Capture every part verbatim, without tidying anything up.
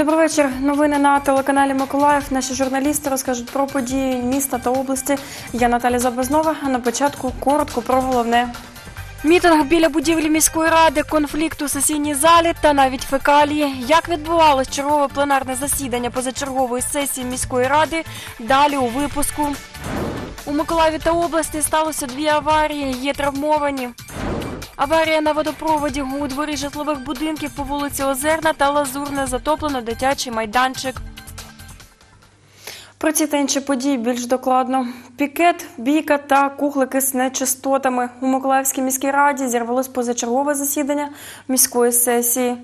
Добрий вечір. Новини на телеканалі Миколаїв. Наші журналісти розкажуть про події міста та області. Я Наталя Забазнова, а на початку коротко про головне. Мітинг біля будівлі міської ради, конфлікт у сесійній залі та навіть фекалії. Як відбувалось чергове пленарне засідання позачергової сесії міської ради? Далі у випуску. У Миколаєві та області сталося дві аварії, є травмовані. Аварія на водопроводі. У дворі житлових будинків по вулиці Озерна та Лазурне затоплено дитячий майданчик. Про ці та інші події більш докладно. Пікет, бійка та кухлики з нечистотами. У Миколаївській міській раді зірвалось позачергове засідання міської сесії.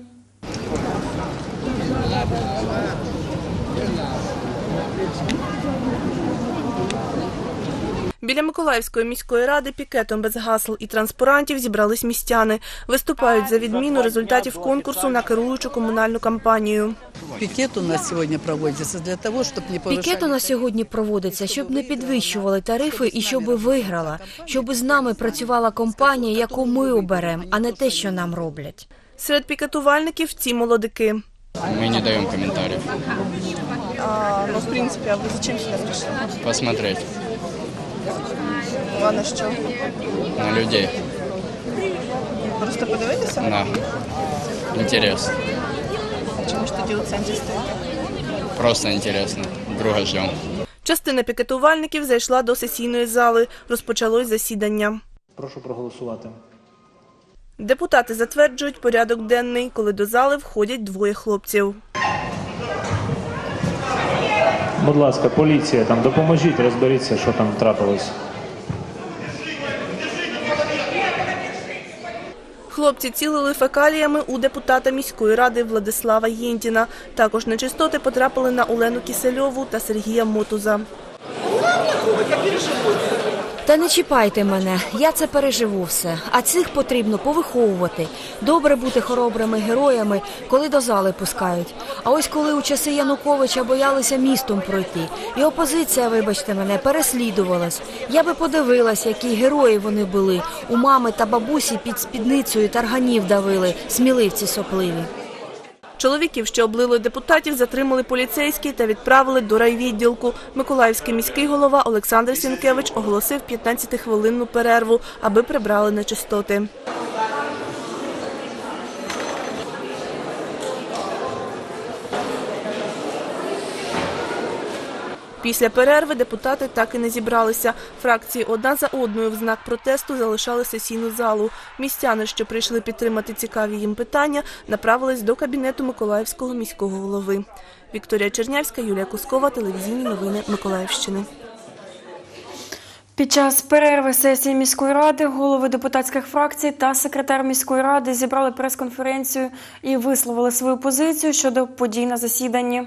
Біля Миколаївської міської ради пікетом без гасел і транспарантів зібрались містяни. Виступають за відміну результатів конкурсу на керуючу комунальну кампанію. Пікет у нас сьогодні проводиться для того, щоб не повишали... Пікет у нас сьогодні проводиться, щоб не підвищували тарифи і щоб виграла, щоб з нами працювала компанія, яку ми оберемо, а не те, що нам роблять. Серед пікетувальників ці молодики. Мы не даем комментариев. А, ну, в принципе, а вы зачем сюда пришли? Посмотреть А на що? на людей. Просто подивитися? На интерес. Чому ж тоді у центрі стоїте? Просто интересно. Друга ждем. Частина пікетувальників зайшла до сесійної зали. Розпочалось засідання. Прошу проголосувати. Депутати затверджують порядок денний, коли до зали входять двоє хлопців. Будь ласка, поліція, там допоможіть, розберіться, що там трапилось. Хлопці цілили фекаліями у депутата міської ради Владислава Єнтіна. Також нечистоти потрапили на Олену Кісельову та Сергія Мотуза. Та не чіпайте мене, я це переживу все. А цих потрібно повиховувати. Добре бути хоробрими героями, коли до зали пускають. А ось коли у часи Януковича боялися містом пройти, і опозиція, вибачте мене, переслідувалась. Я би подивилась, які герої вони були. У мами та бабусі під спідницею тарганів давили, сміливці сопливі. Чоловіків, що облили депутатів, затримали поліцейські та відправили до райвідділку. Миколаївський міський голова Олександр Сінкевич оголосив п'ятнадцятихвилинну перерву, аби прибрали нечистоти. Після перерви депутати так і не зібралися. Фракції одна за одною в знак протесту залишали сесійну залу. Містяни, що прийшли підтримати цікаві їм питання, направились до кабінету Миколаївського міського голови. Вікторія Чернявська, Юлія Кускова, телевізійні новини Миколаївщини. Під час перерви сесії міської ради голови депутатських фракцій та секретар міської ради зібрали прес-конференцію і висловили свою позицію щодо подій на засіданні.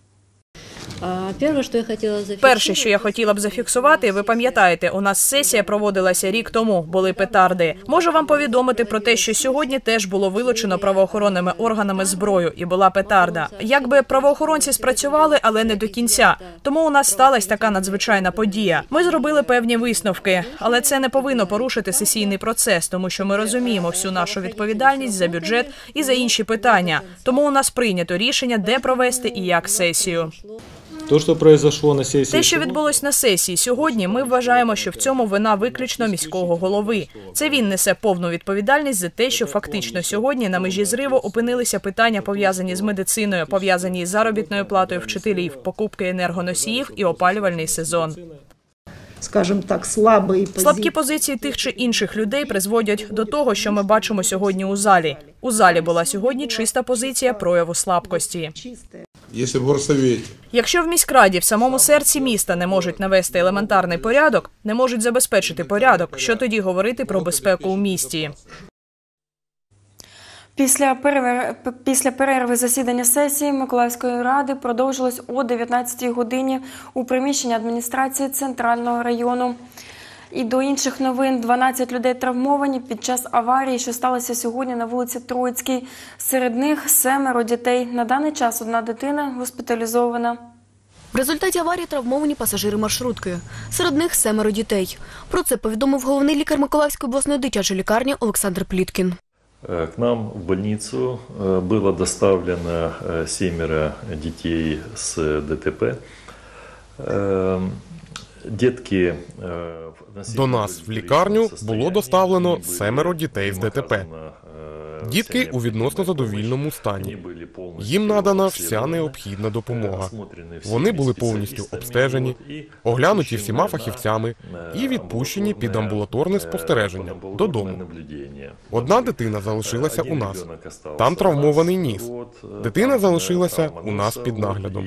Перше, що я хотіла б зафіксувати, ви пам'ятаєте, у нас сесія проводилася рік тому, були петарди. Можу вам повідомити про те, що сьогодні теж було вилучено правоохоронними органами зброю і була петарда. Якби правоохоронці спрацювали, але не до кінця. Тому у нас сталася така надзвичайна подія. Ми зробили певні висновки, але це не повинно порушити сесійний процес, тому що ми розуміємо всю нашу відповідальність за бюджет і за інші питання. Тому у нас прийнято рішення, де провести і як сесію. То, що произошло на сесії... Те, що відбулось на сесії сьогодні, ми вважаємо, що в цьому вина виключно міського голови. Це він несе повну відповідальність за те, що фактично сьогодні на межі зриву опинилися питання, пов'язані з медициною, пов'язані з заробітною платою вчителів, покупки енергоносіїв і опалювальний сезон. Скажімо так, слабі Слабкі позиції тих чи інших людей призводять до того, що ми бачимо сьогодні у залі. У залі була сьогодні чиста позиція прояву слабкості. Якщо в міськраді в самому серці міста не можуть навести елементарний порядок, не можуть забезпечити порядок, що тоді говорити про безпеку у місті? Після перерви, після перерви засідання сесії Миколаївської ради продовжилось о дев'ятнадцятій годині у приміщенні адміністрації Центрального району. І до інших новин. дванадцять людей травмовані під час аварії, що сталося сьогодні на вулиці Троїцькій. Серед них семеро дітей. На даний час одна дитина госпіталізована. В результаті аварії травмовані пасажири маршрутки. Серед них семеро дітей. Про це повідомив головний лікар Миколаївської обласної дитячої лікарні Олександр Пліткін. К нам в больницу было доставлено семеро детей с ДТП. Дітки... До нас в лікарню було доставлено семеро дітей з ДТП. Дітки у відносно задовільному стані. Їм надана вся необхідна допомога. Вони були повністю обстежені, оглянуті всіма фахівцями і відпущені під амбулаторне спостереження додому. Одна дитина залишилася у нас. Там травмований ніс. Дитина залишилася у нас під наглядом.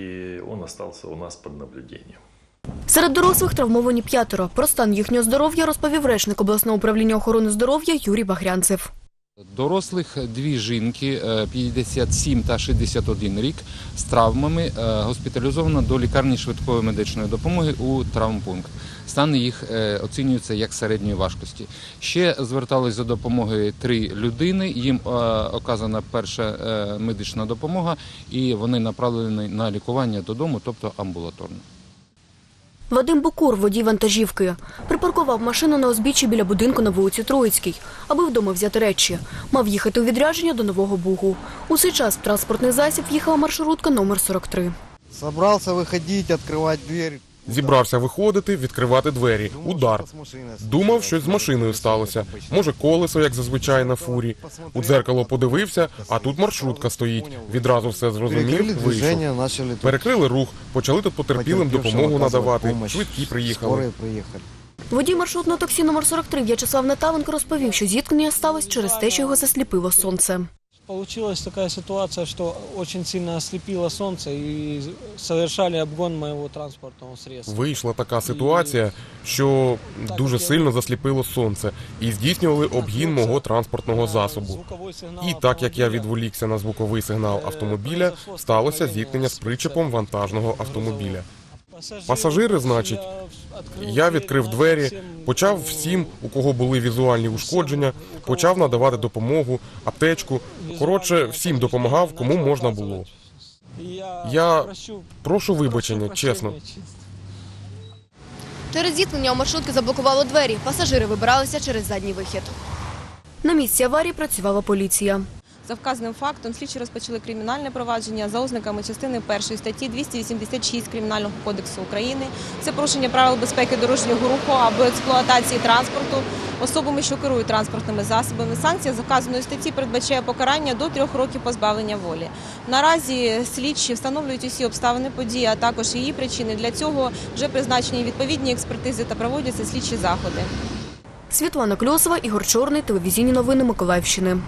Серед дорослих травмовані п'ятеро. Про стан їхнього здоров'я розповів речник обласного управління охорони здоров'я Юрій Багрянцев. Дорослих дві жінки, п'ятдесят сім та шістдесят один рік, з травмами госпіталізовано до лікарні швидкої медичної допомоги у травмпункт. Стан їх оцінюється як середньої важкості. Ще звертались за допомогою три людини, їм оказана перша медична допомога і вони направлені на лікування додому, тобто амбулаторно. Вадим Букур, водій вантажівки, припаркував машину на узбіччі біля будинку на вулиці Троїцькій, аби вдома взяти речі. Мав їхати у відрядження до Нового Бугу. У цей час в транспортний засіб їхала маршрутка номер сорок три. Собрався виходити, відкривати двері. Зібрався виходити, відкривати двері. Удар. Думав, щось з машиною сталося. Може, колесо, як зазвичай на фурі. У дзеркало подивився, а тут маршрутка стоїть. Відразу все зрозумів, вийшов. Перекрили рух, почали тут потерпілим допомогу надавати. Швидкі приїхали. Водій маршрутного таксі номер сорок три В'ячеслав Наталенко розповів, що зіткнення сталося через те, що його засліпило сонце. Получилась такая ситуация, что очень сильно ослепило солнце и совершали обгон моего транспортного средства. Вийшла така ситуація, що дуже сильно засліпило сонце і здійснювали обгін мого транспортного засобу. І так як я відволікся на звуковий сигнал автомобіля, сталося зіткнення з причепом вантажного автомобіля. Пасажири, значить, я відкрив двері, почав всім, у кого були візуальні ушкодження, почав надавати допомогу, аптечку. Коротше, всім допомагав, кому можна було. Я прошу вибачення, чесно. Через зіткнення у маршрутки заблокувало двері. Пасажири вибиралися через задній вихід. На місці аварії працювала поліція. За вказаним фактом слідчі розпочали кримінальне провадження за ознаками частини першої статті двісті вісімдесят шість Кримінального кодексу України. Це порушення правил безпеки дорожнього руху або експлуатації транспорту особами, що керують транспортними засобами. Санкція за вказаної статті передбачає покарання до трьох років позбавлення волі. Наразі слідчі встановлюють усі обставини події, а також її причини. Для цього вже призначені відповідні експертизи та проводяться слідчі заходи. Світлана Кльосова, Ігор Чорний, телевізійні новини Миколаївщини.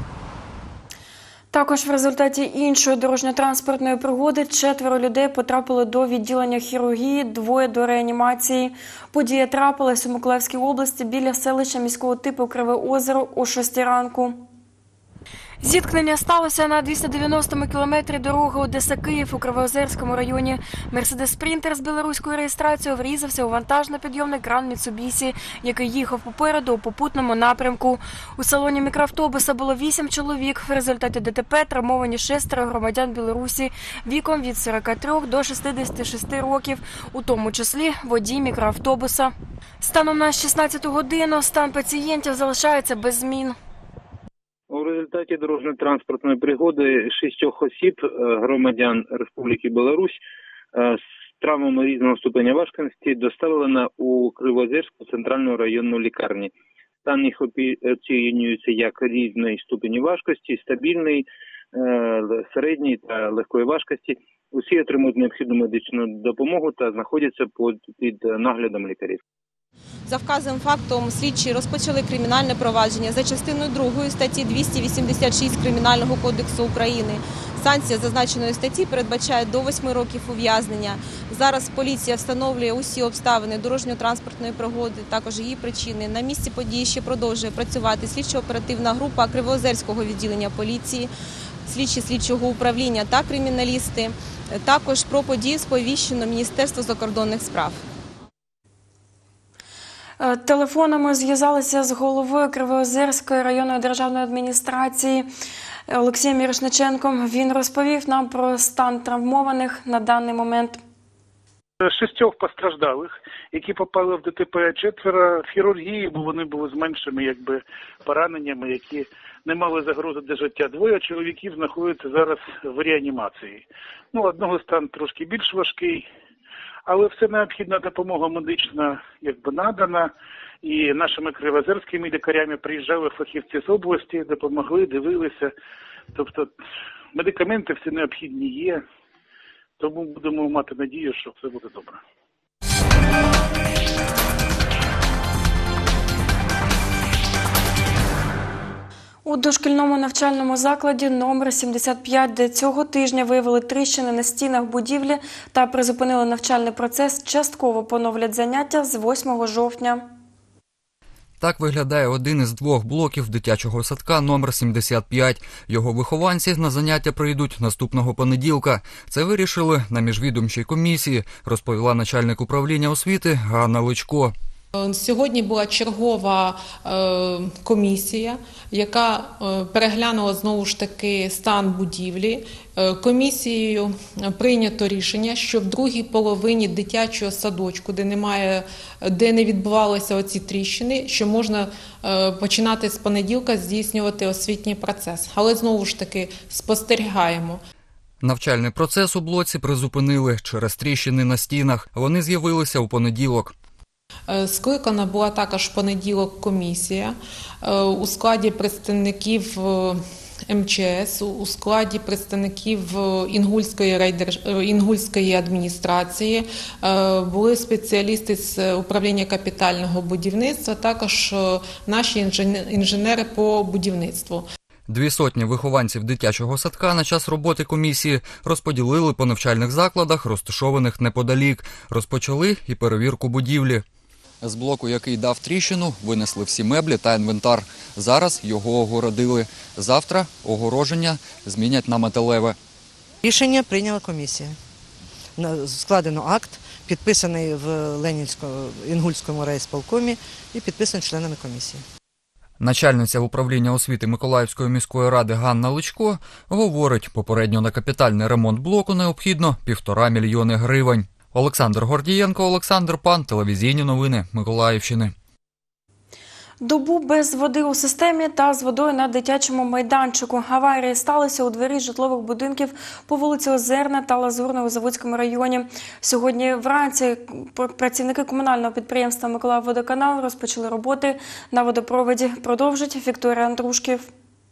Також в результаті іншої дорожньо-транспортної пригоди четверо людей потрапили до відділення хірургії, двоє до реанімації. Подія трапилась у Миколаївській області біля селища міського типу Криве Озеро о шостій ранку. Зіткнення сталося на двісті дев'яностому кілометрі дороги Одеса-Київ у Кривоозерському районі. Мерседес-спринтер з білоруською реєстрацією врізався у вантажно-підйомний кран Міцубісі, який їхав попереду у попутному напрямку. У салоні мікроавтобуса було вісім чоловік. В результаті ДТП травмовані шестеро громадян Білорусі віком від сорока трьох до шістдесяти шести років, у тому числі водій мікроавтобуса. Станом на шістнадцяту годину стан пацієнтів залишається без змін. У результаті дорожньо-транспортної пригоди шістьох осіб, громадян Республіки Білорусь, з травмами різного ступеня важкості доставлено у Кривоозерську центральну районну лікарню. Стан їх оцінюється як різної ступені важкості, стабільний, середній та легкої важкості. Усі отримують необхідну медичну допомогу та знаходяться під наглядом лікарів. За вказаним фактом слідчі розпочали кримінальне провадження за частиною другої статті двісті вісімдесят шість Кримінального кодексу України. Санкція зазначеної статті передбачає до восьми років ув'язнення. Зараз поліція встановлює усі обставини дорожньо-транспортної пригоди, також її причини. На місці події ще продовжує працювати слідчо-оперативна група Кривоозерського відділення поліції, слідчі слідчого управління та криміналісти. Також про події сповіщено Міністерство закордонних справ. Телефонами зв'язалися з головою Кривоозерської районної державної адміністрації Олексієм Мірошниченком. Він розповів нам про стан травмованих на даний момент. Шістьох постраждалих, які попали в ДТП, четверо в хірургії, бо вони були з меншими якби пораненнями, які не мали загрози для життя. Двоє чоловіків знаходяться зараз в реанімації. Ну, одного стан трошки більш важкий, але все необхідна допомога медична якби надана. І нашими кривозерськими лікарями приїжджали фахівці з області, допомогли, дивилися. Тобто медикаменти всі необхідні є. Тому будемо мати надію, що все буде добре. У дошкільному навчальному закладі номер сімдесят п'ять, де цього тижня виявили тріщини на стінах будівлі та призупинили навчальний процес, частково поновлять заняття з восьмого жовтня. Так виглядає один із двох блоків дитячого садка номер сімдесят п'ять. Його вихованці на заняття прийдуть наступного понеділка. Це вирішили на міжвідомчій комісії, розповіла начальник управління освіти Ганна Личко. Сьогодні була чергова е, комісія, яка е, переглянула знову ж таки стан будівлі. Е, комісією прийнято рішення, що в другій половині дитячого садочку, де немає, де не відбувалися оці тріщини, що можна е, починати з понеділка здійснювати освітній процес. Але знову ж таки спостерігаємо. Навчальний процес у блоці призупинили через тріщини на стінах. Вони з'явилися у понеділок. Скликана була також в понеділок комісія у складі представників ем че ес, у складі представників Інгульської, райдерж... Інгульської адміністрації, були спеціалісти з управління капітального будівництва, також наші інженери по будівництву. Дві сотні вихованців дитячого садка на час роботи комісії розподілили по навчальних закладах, розташованих неподалік. Розпочали і перевірку будівлі. З блоку, який дав тріщину, винесли всі меблі та інвентар. Зараз його огородили. Завтра огороження змінять на металеве. Рішення прийняла комісія. Складено акт, підписаний в Ленінському, Інгульському райсполкомі і підписаний членами комісії. Начальниця управління освіти Миколаївської міської ради Ганна Личко говорить, попередньо на капітальний ремонт блоку необхідно півтора мільйони гривень. Олександр Гордієнко, Олександр Пан, телевізійні новини Миколаївщини. Добу без води у системі та з водою на дитячому майданчику. Аварії сталися у дворі житлових будинків по вулиці Озерна та Лазурна у Заводському районі. Сьогодні вранці працівники комунального підприємства «Миколаївводоканал» розпочали роботи на водопроводі. Продовжить Вікторія Андрушків.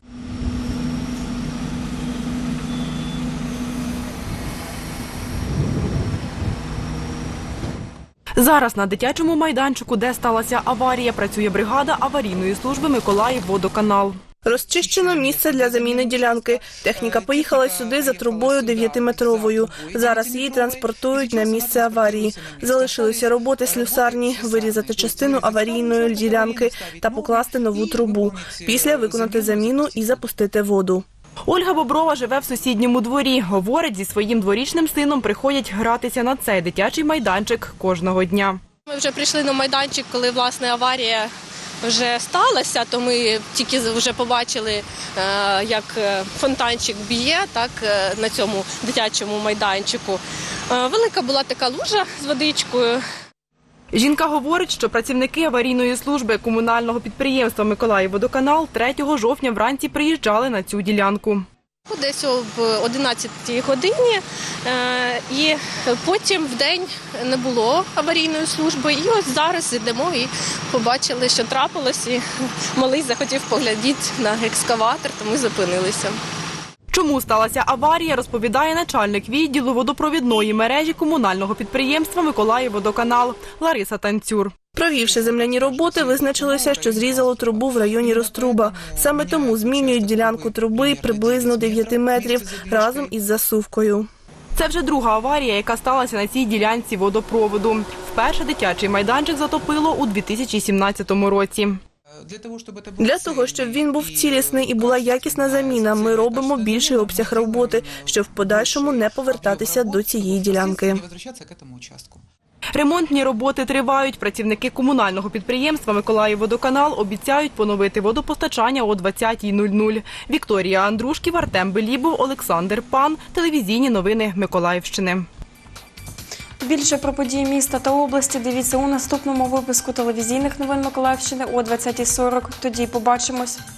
Зараз на дитячому майданчику, де сталася аварія, працює бригада аварійної служби «Миколаївводоканал». Розчищено місце для заміни ділянки. Техніка поїхала сюди за трубою дев'ятиметровою. Зараз її транспортують на місце аварії. Залишилися роботи слюсарні, вирізати частину аварійної ділянки та покласти нову трубу. Після виконати заміну і запустити воду. Ольга Боброва живе в сусідньому дворі. Говорить, зі своїм дворічним сином приходять гратися на цей дитячий майданчик кожного дня. Ми вже прийшли на майданчик, коли, власне, аварія вже сталася, то ми тільки вже побачили, як фонтанчик б'є так, на цьому дитячому майданчику. Велика була така лужа з водичкою. Жінка говорить, що працівники аварійної служби комунального підприємства «Миколаївводоканал» третього жовтня вранці приїжджали на цю ділянку. Десь об одинадцятій годині, і потім в день не було аварійної служби. І ось зараз йдемо і побачили, що трапилось, і малий захотів поглядіти на екскаватор, то ми зупинилися. Чому сталася аварія, розповідає начальник відділу водопровідної мережі комунального підприємства «Миколаївводоканал» Лариса Танцюр. Провівши земляні роботи, визначилося, що зрізало трубу в районі Розтруба. Саме тому змінюють ділянку труби приблизно дев'ять метрів разом із засувкою. Це вже друга аварія, яка сталася на цій ділянці водопроводу. Вперше дитячий майданчик затопило у дві тисячі сімнадцятому році. Для того, щоб він був цілісний і була якісна заміна, ми робимо більший обсяг роботи, щоб в подальшому не повертатися до цієї ділянки. Ремонтні роботи тривають. Працівники комунального підприємства «Миколаївводоканал» обіцяють поновити водопостачання о двадцятій нуль нуль. Вікторія Андрушків, Артем Белібов, Олександр Пан. Телевізійні новини Миколаївщини. Більше про події міста та області дивіться у наступному випуску телевізійних новин Миколаївщини о двадцятій сорок. Тоді побачимось.